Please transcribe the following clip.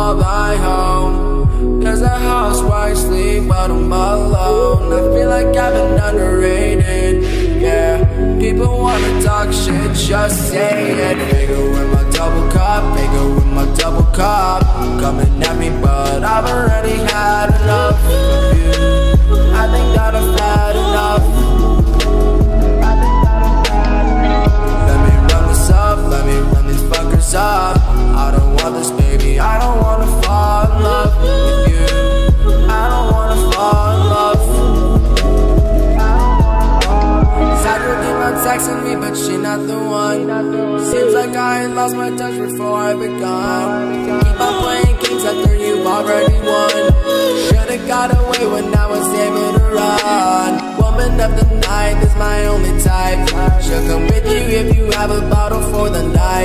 call my home. There's a house where I sleep, but I'm alone. I feel like I've been underrated, yeah. People wanna talk shit, just say it. Bigger with my double cup, bigger with my double cup. Coming at me, but I've already had enough of you. I think that I've had enough. Let me run this up, let me run these fuckers up. I don't want this, baby, I don't wanna fall in love with you. I don't wanna fall in love. Cypher keep on texting me, but she not the one. Seems like I ain't lost my touch before I begun. Keep on playing games after you've already won. Should've got away when I was able to run. Woman of the night is my only type. She'll come with you if you have a bottle for the night.